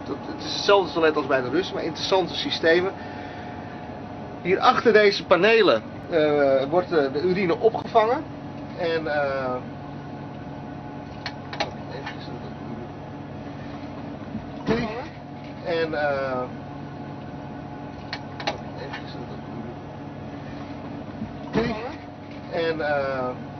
Het is hetzelfde toilet als bij de Russen, maar interessante systemen. Hier achter deze panelen wordt de urine opgevangen. En en